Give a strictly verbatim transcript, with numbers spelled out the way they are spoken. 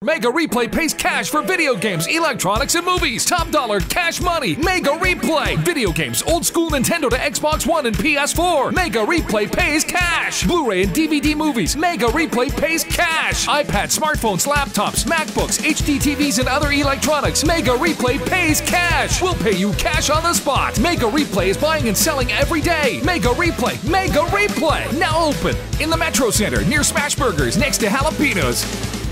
Mega Replay pays cash for video games, electronics, and movies. Top dollar cash money. Mega Replay. Video games, old school Nintendo to Xbox One and P S four. Mega Replay pays cash. Blu-ray and D V D movies. Mega Replay pays cash. iPads, smartphones, laptops, MacBooks, H D T Vs, and other electronics. Mega Replay pays cash. We'll pay you cash on the spot. Mega Replay is buying and selling every day. Mega Replay. Mega Replay. Now open in the Metro Center near Smashburgers next to Jalapenos.